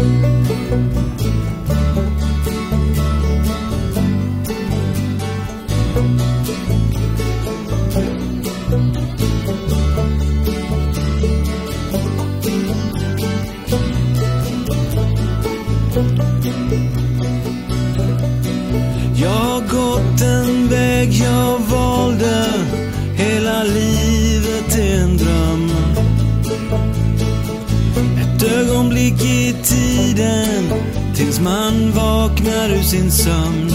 Jag har gått en väg jag valde, hela livet är en dröm. Ett ögonblick i tiden tills man vaknar ur sin sömn.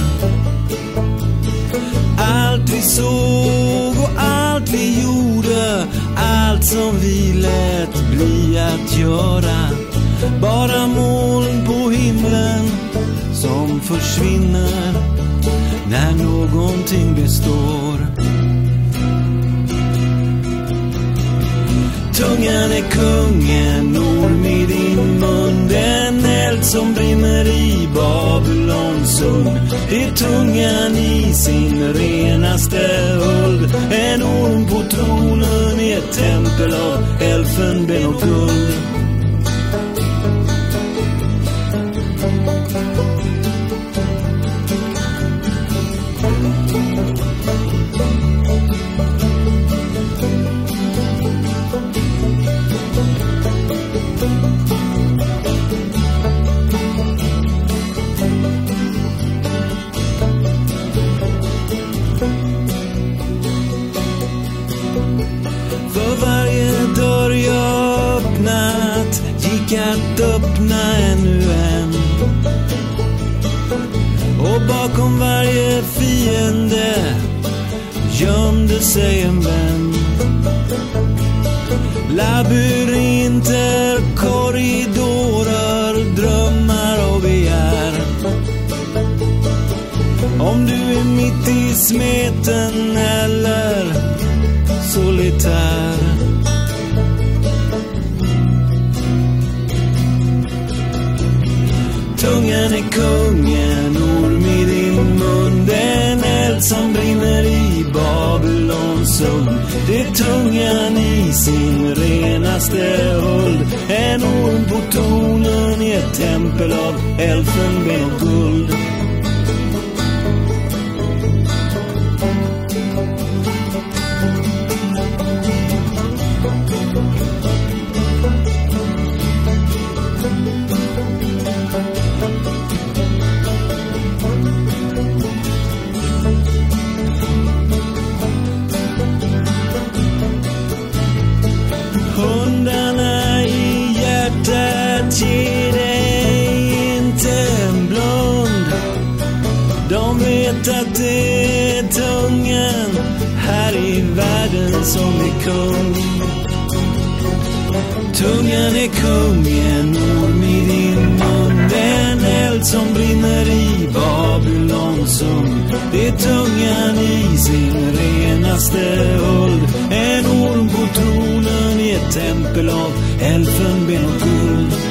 Allt vi såg och allt vi gjorde, allt som vi lät bli att göra. Bara moln på himlen som försvinner när någonting består. Tungan är kungen, orm i din mun, den eld som brinner i Babylons sund. Det är tungan i sin renaste huld, en orm på tronen i ett tempel av elfenben och guld. För varje dörr jag öppnat gick att öppna ännu en. Och bakom varje fiende gömde sig en vän. Labyrinter, korridorer, drömmar och begär. Om du är mitt i smeten eller solitär. Tungan är kungen, orm i din mun, den eld som brinner i Babylons sund. Det är tungan i sin renaste huld, en orm på tronen i ett tempel av elfenben och guld. Hundarna i hjärtat ger dig inte en blund. De vet att det är tungan här i världen som är kung. Tungan är kungen, orm i din mun, den eld som brinner i Babylons sund. Det är tungan i sin renaste huld, en orm på tronen i ett tempel av elfenben och guld.